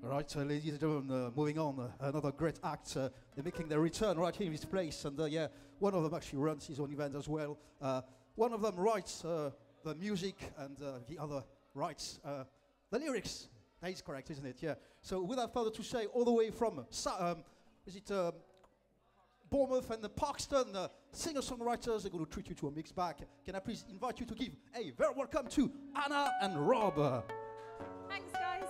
Right, ladies and gentlemen, moving on, another great act. They're making their return right here in this place, and yeah, one of them actually runs his own event as well. One of them writes the music, and the other writes the lyrics. That is correct, isn't it? Yeah. So without further to say, all the way from Bournemouth and Parkston, singer-songwriters are going to treat you to a mixed bag. Can I please invite you to give a very welcome to Anna and Rob. Thanks, guys.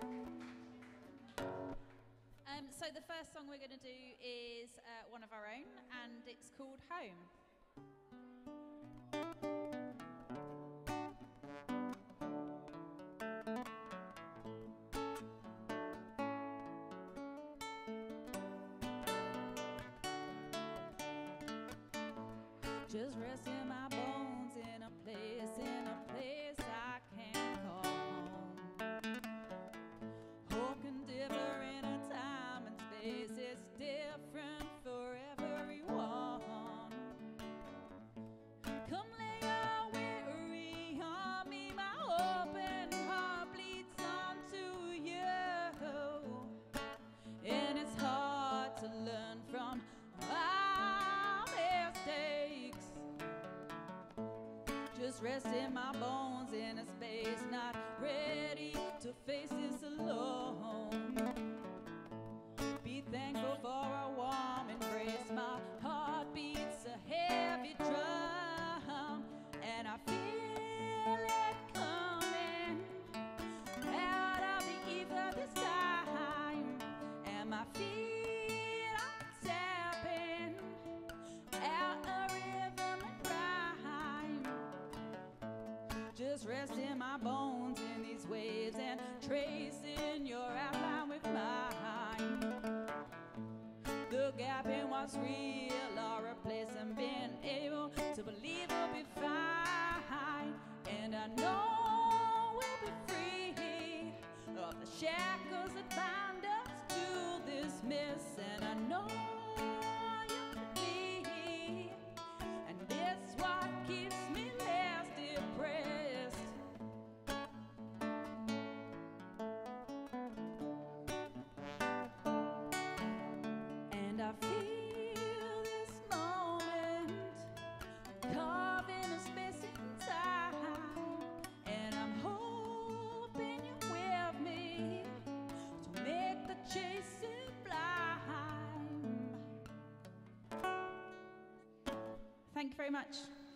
So the first song we're going to do is one of our own, and it's called Home. Just resting my bones in a place I can call home. Hope can differ in a time and space, it's different for everyone. Come lay your weary on me, my open heart bleeds onto you. And it's hard to learn from our mistakes. Just resting my bones in a space, not ready to face this alone. Be thankful for a warm embrace. My heart beats a heavy drum, and I feel it coming out of the ether this time. And my feet are tapping out a rhythm and rhyme. Just resting my bones in these waves and tracing your outline with mine. The gap in what's real or a place and being able to believe we'll be fine. And I know we'll be free of the shackles that bind us to this mess. And I know you can be, and it's what keeps me less depressed. And I feel this moment carving a space in time, and I'm hoping you're with me to make the chase sublime. Thank you very much.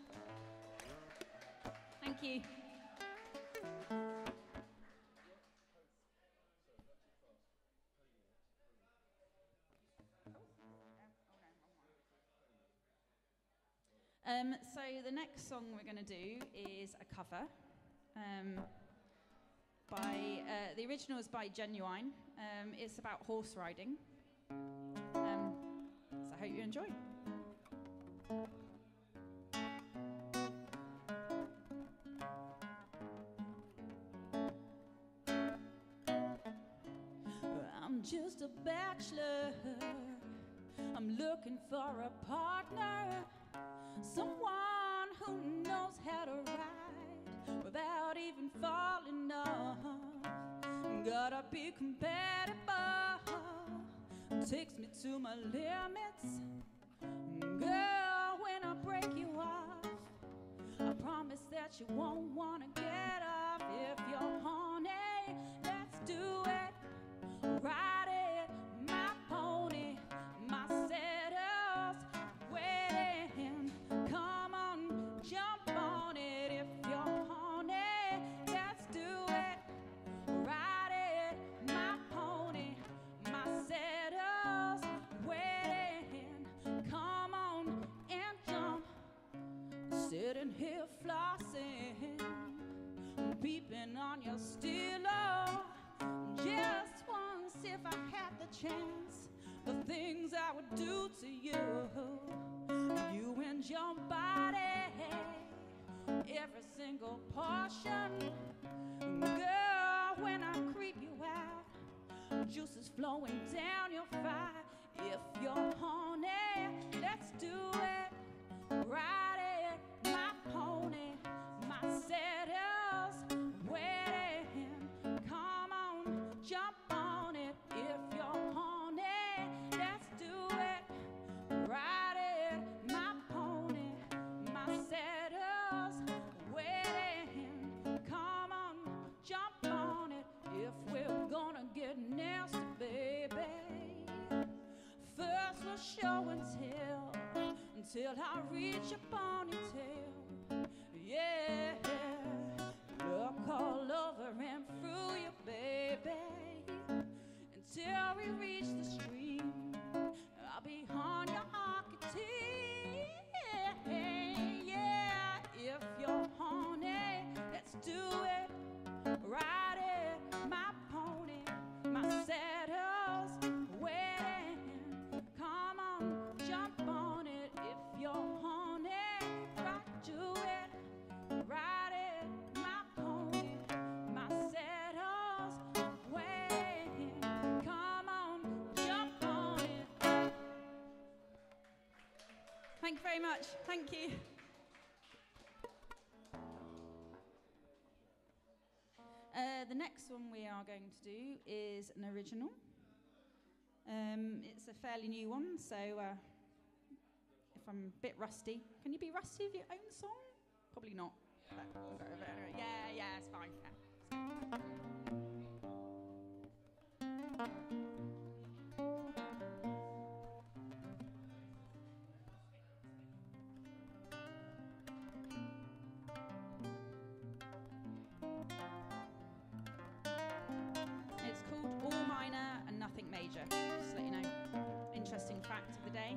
Thank you. So the next song we're going to do is a cover by the original is by Genuine. It's about horse riding. So I hope you enjoy. I'm just a bachelor. I'm looking for a partner, someone who knows how to ride without even falling off. Gotta be compatible, takes me to my limits. Girl, when I break you off, I promise that you won't wanna get off. If you're horny, let's do it. Ride it, my pony, my saddle's waiting. Come on, jump on it. If you're horny, let's do it. Ride it, my pony, my saddle's waiting. Come on and jump. Sitting here flossing, peeping on your stilo. Just once, if I had the chance, the things I would do to you. You and your body, every single portion. Girl, when I creep you out, juices flowing down your thigh. If you're horny, let's do it. Ride it, my pony, my saddle's waiting. Come on, jump on it. till I reach your ponytail. Yeah, look all over and through you, baby, until we reach the stream. I'll be on your hockey team. Yeah, if you're horny, let's do it. Ride it, my pony, my saddle's waiting. Come on, jump on it. If you're horny, right, do it. Ride it, my pony, my saddle's waiting. Come on, jump on it. Thank you very much. Thank you. The next one we are going to do is an original. It's a fairly new one, so if I'm a bit rusty, can you be rusty of your own song? Probably not. But we'll go over it. Yeah, it's fine. Yeah. It's called All Minor and Nothing Major. Just to let you know. Interesting fact of the day.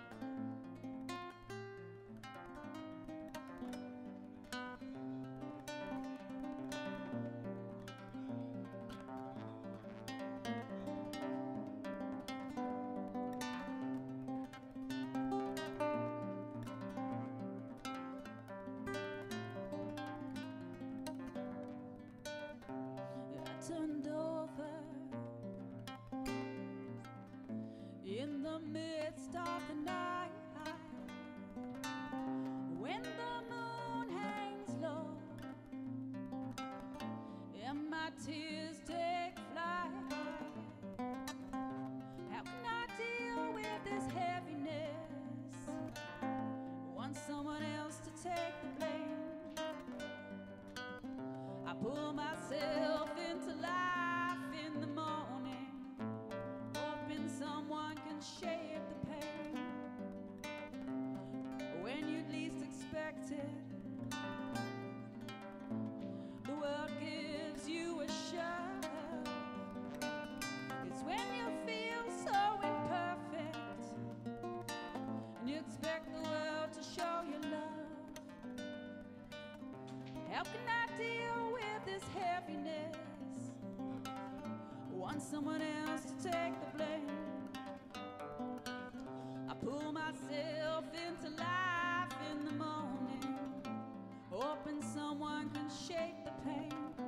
Turned over in the midst of the night, when the moon hangs low and my tears take flight. How can I deal with this heaviness? Want someone else to take the blame. I pull myself into life in the morning, hoping someone can shake the pain. When you'd least expect it, the world gives you a shove. It's when you feel so imperfect and you expect the world to show you love. How can I deal with this heaviness? Want someone else to take the blame. I pull myself into life in the morning, hoping someone can shake the pain.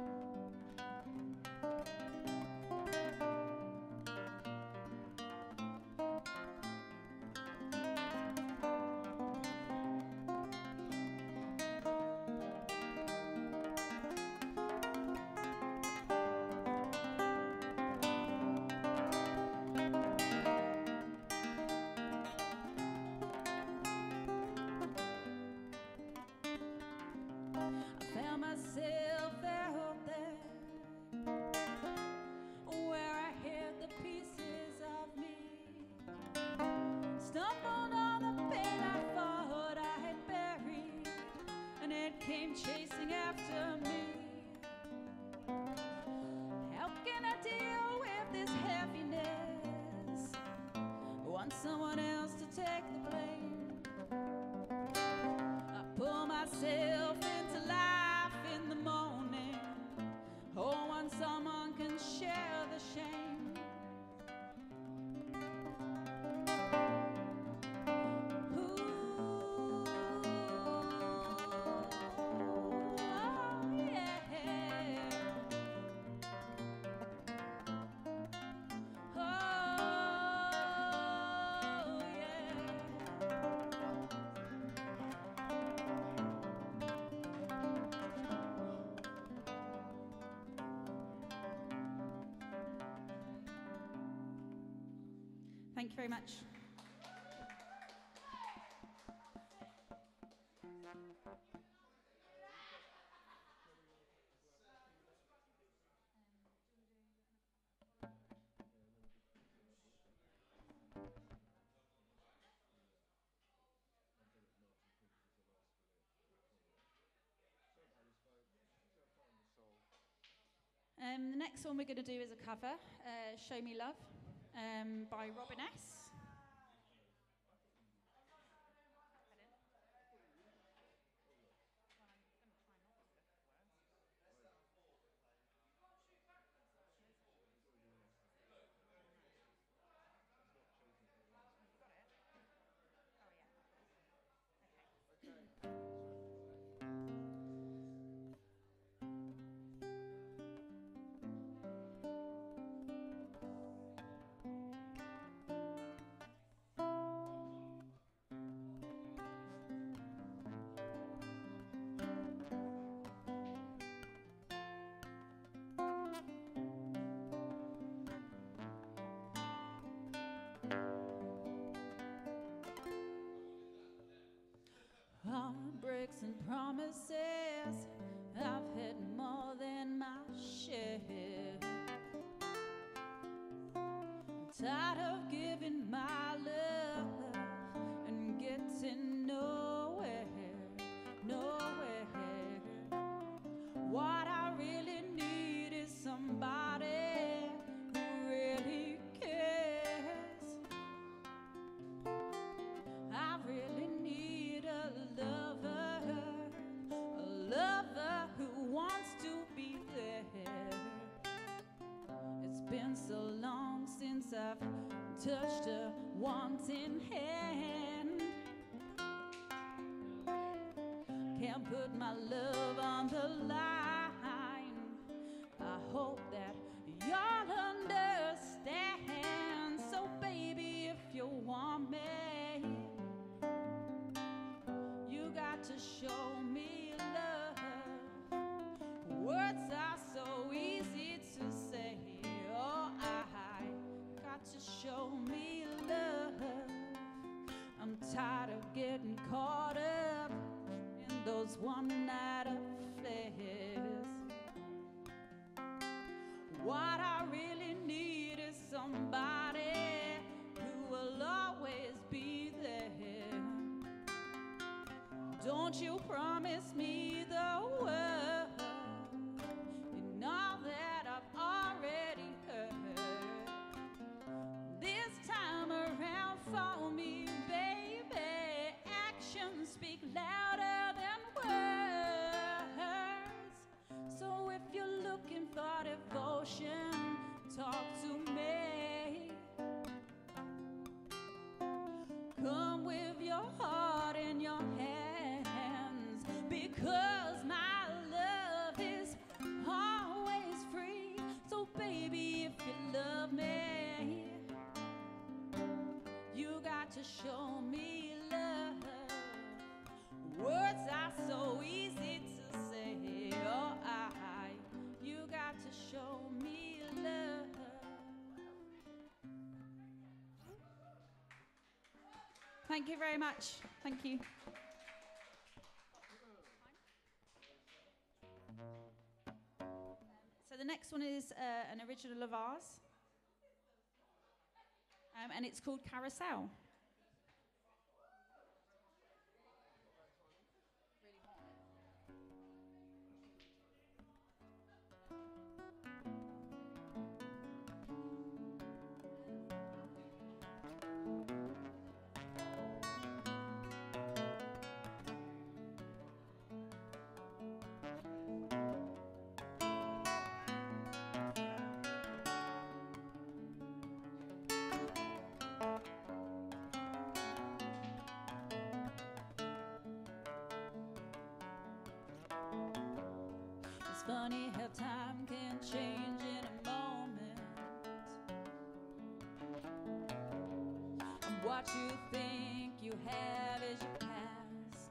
I found myself out there, where I hid the pieces of me. Stumbled on the pain I thought I had buried, and it came chasing after me. How can I deal with this heaviness? Want someone else to take the blame. I pull myself into life in the morning, oh, when someone can share the shame. Ooh, oh, yeah. Oh, yeah. Thank you very much. The next one we're going to do is a cover, Show Me Love, by Robin S. Heartbreaks and promises, I've had more than my share. Tired of giving my love and getting nowhere, nowhere. What I really need is somebody who really cares. I really need a lover who wants to be there. It's been so long since I've touched a wanting hand. Can't put my love on the line. I hope that y'all understand. So baby, if you want me, you got to show me love. Words are so easy to say. Oh, I got to show me love. I'm tired of getting caught up in those one-night affairs. What I really need is somebody who will always be there. Don't you promise me the world in all that I've already heard. This time around for me, baby, actions speak louder than words. So if you're looking for devotion, talk to me. Come with your heart in your hands, because my love is always free. So baby, if you love me, you got to show me love. Words are so easy to say. Oh, you got to show me love. Thank you very much. Thank you. So the next one is an original of ours, and it's called Carousel. It's funny how time can change in a moment, and what you think you have is your past.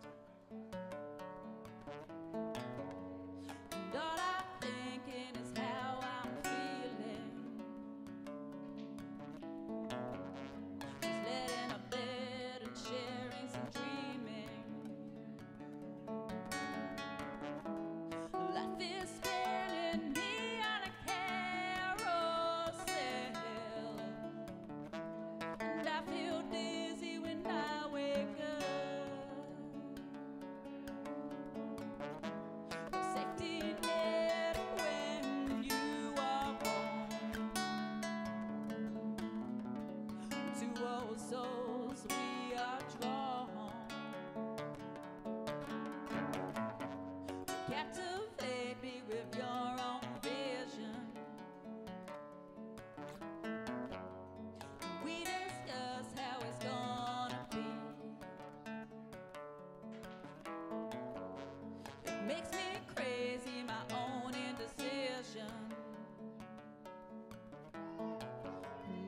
And all I'm thinking is how I'm feeling. Just letting up bed and sharing some dreaming. Life is spinning me on a carousel, and I feel dizzy when I wake up.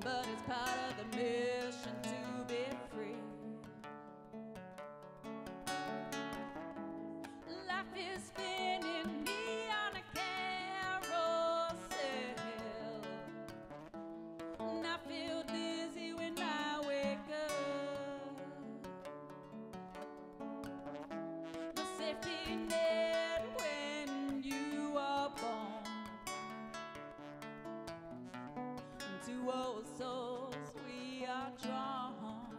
but it's part of the mission to be free. Life is spinning me on a carousel, and I feel dizzy when I wake up. No safety net when you are born. To old souls we are drawn.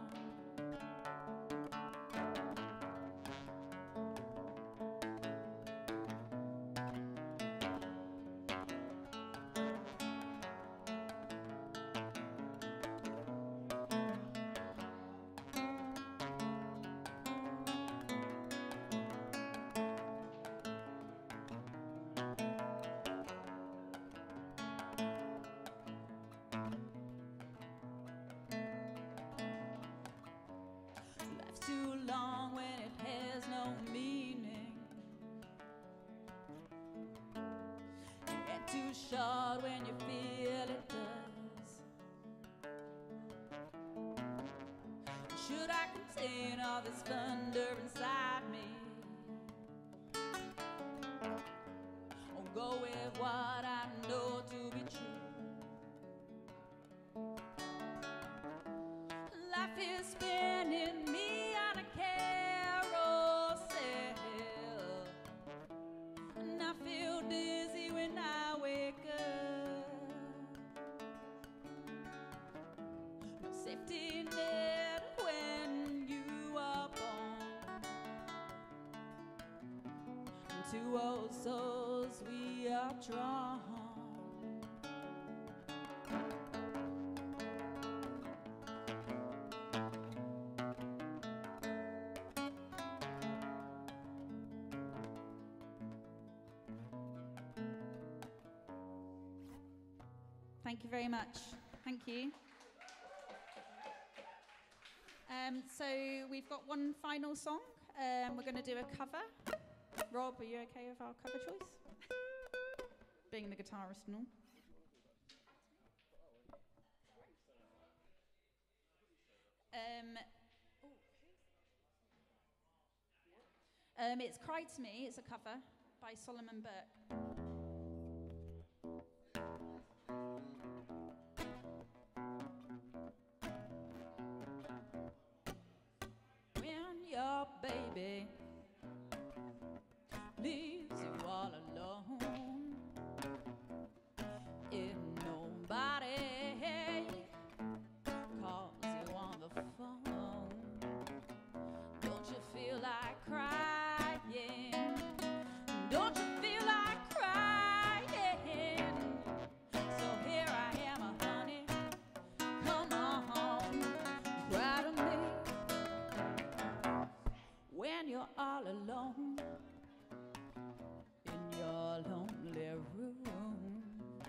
Life's too long when it has no meaning, and too short when you feel it does. Should I contain all this thunder inside me, or go with what I know to be true? Life is spinning me on a carousel, and I feel dizzy when I wake up. No safety net when you are born. And to old souls we are drawn. Thank you very much. Thank you. So we've got one final song. We're going to do a cover. Rob, are you okay with our cover choice? Being the guitarist and all. It's Cry to Me. It's a cover by Solomon Burke. Baby leaves you all alone, if nobody calls you on the phone, don't you feel like crying? Don't you feel like crying? So here I am, honey, come on, cry to me. When you're all alone in your lonely room,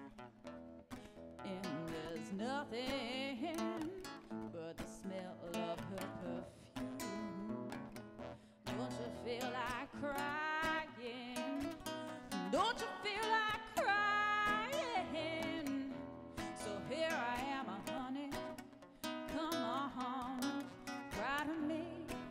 and there's nothing but the smell of her perfume, don't you feel like crying? Don't you feel like crying? So here I am, honey, come on, cry to me.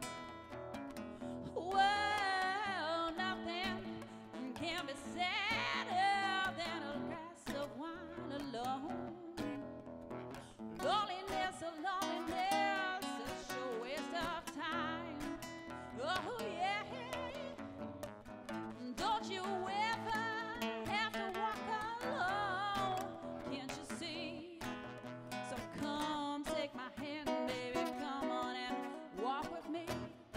Well, nothing can be sadder than a glass of wine alone. Loneliness, such a waste of time. Oh yeah. Don't you ever have to walk alone? Can't you see? So come take my hand, baby, come on and walk with me.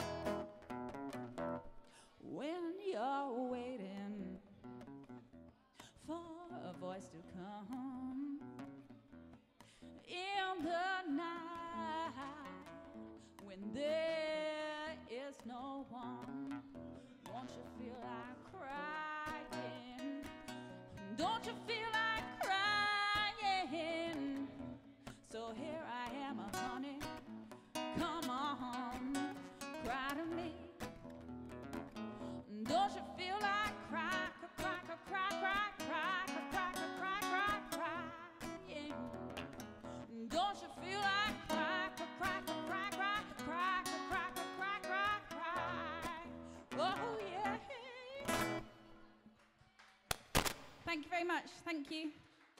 When you're waiting for a voice to come in the night, when there is no one, won't you feel like crying? Don't you feel like crying? So here I am, honey, come on, cry to me. Don't you feel like cry, cry, cry, cry, cry, cry, cry, cry, cry, cry, crying? Don't Thank you very much. Thank you.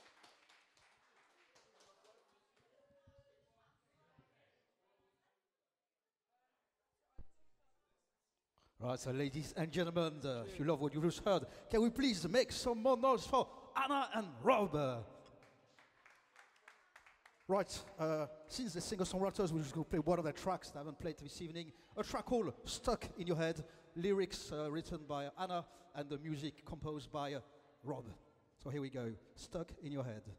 Right, so ladies and gentlemen, if you love what you just heard, can we please make some more noise for Anna and Rob? Right, since the singer-songwriters, we're just going to play one of their tracks that I haven't played this evening. A track called Stuck in Your Head, lyrics written by Anna and the music composed by Rob. So here we go, Stuck in Your Head.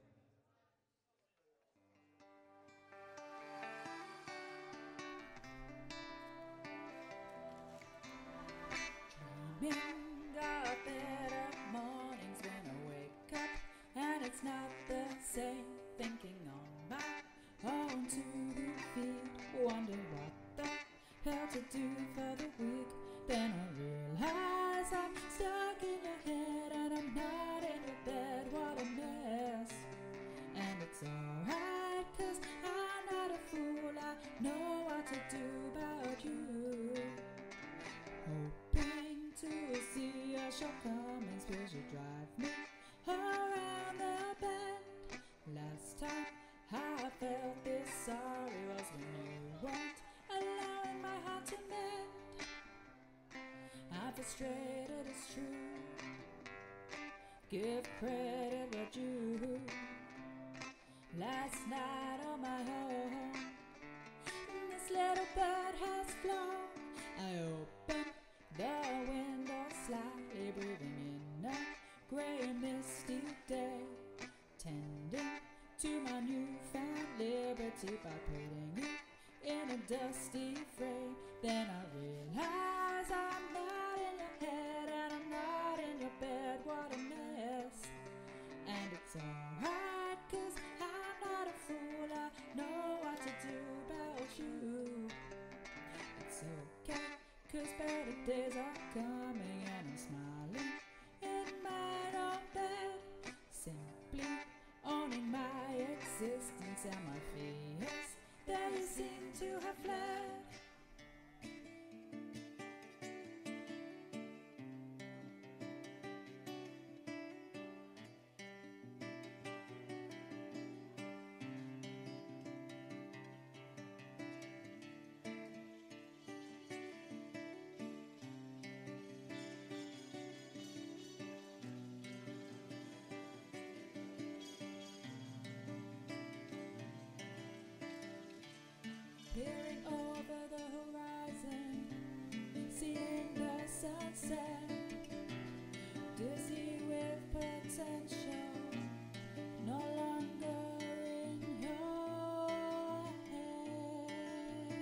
Dreaming of better mornings when I wake up, and it's not the same. Thinking on my own 2 feet, wonder what the hell to do for the week. Then I realize I'm stuck in your head and I'm not in your bed. What a mess. And it's alright, 'cause I'm not a fool. I know what to do about you. Hoping to see your shortcomings, will you drive me around the bend? Last time I felt this sorry was when you weren't allowing my heart to mend. I'm frustrated, it's true. Give credit where due. Last night on my own, this little bird has flown. I opened the window slightly, breathing in a grey misty day, tending to my newfound liberty by putting it in a dusty frame. Then I realize I'm not in your head and I'm not in your bed. What a mess. And it's alright, 'cause I'm not a fool. I know what to do about you. It's okay, 'cause better days are coming and I'm smiling in my own bed, simply owning my existence and my fears that you seem to have fled. Peering over the horizon, seeing the sunset, dizzy with potential, no longer in your head.